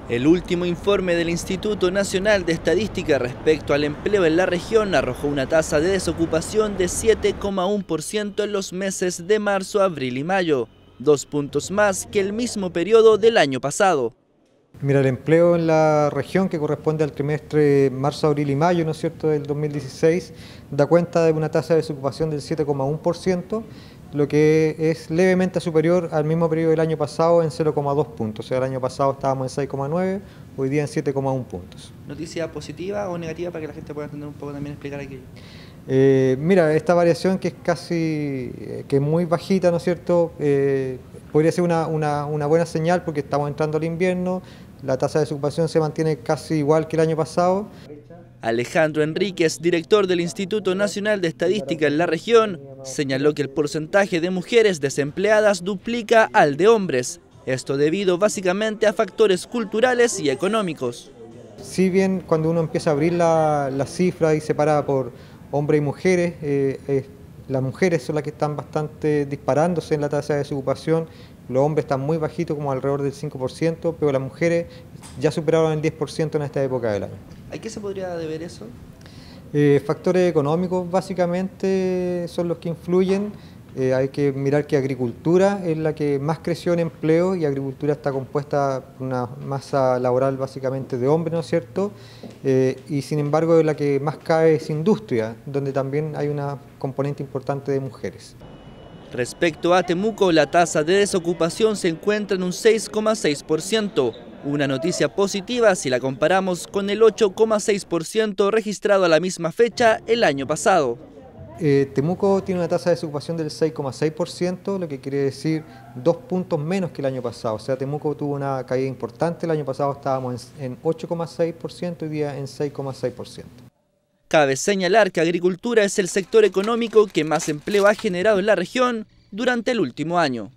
El último informe del Instituto Nacional de Estadística respecto al empleo en la región arrojó una tasa de desocupación de 7,1% en los meses de marzo, abril y mayo, 2 puntos más que el mismo periodo del año pasado. Mira, el empleo en la región, que corresponde al trimestre marzo, abril y mayo, ¿no es cierto?, del 2016, da cuenta de una tasa de desocupación del 7,1%, lo que es levemente superior al mismo periodo del año pasado en 0,2 puntos. O sea, el año pasado estábamos en 6,9, hoy día en 7,1 puntos. ¿Noticia positiva o negativa para que la gente pueda entender un poco también explicar aquello? Mira, esta variación que es casi, que es muy bajita, ¿no es cierto?, podría ser una buena señal porque estamos entrando al invierno, la tasa de desocupación se mantiene casi igual que el año pasado. Alejandro Enríquez, director del Instituto Nacional de Estadística en la región, señaló que el porcentaje de mujeres desempleadas duplica al de hombres. Esto debido básicamente a factores culturales y económicos. Si bien cuando uno empieza a abrir la cifra y separa por hombres y mujeres, las mujeres son las que están bastante disparándose en la tasa de desocupación, los hombres están muy bajitos, como alrededor del 5%, pero las mujeres ya superaron el 10% en esta época del año. ¿A qué se podría deber eso? Factores económicos básicamente son los que influyen. Hay que mirar que agricultura es la que más creció en empleo y agricultura está compuesta por una masa laboral básicamente de hombres, ¿no es cierto? Y sin embargo la que más cae es industria, donde también hay una componente importante de mujeres. Respecto a Temuco, la tasa de desocupación se encuentra en un 6,6%. Una noticia positiva si la comparamos con el 8,6% registrado a la misma fecha el año pasado. Temuco tiene una tasa de desocupación del 6,6%, lo que quiere decir 2 puntos menos que el año pasado. O sea, Temuco tuvo una caída importante, el año pasado estábamos en 8,6%, hoy día en 6,6%. Cabe señalar que agricultura es el sector económico que más empleo ha generado en la región durante el último año.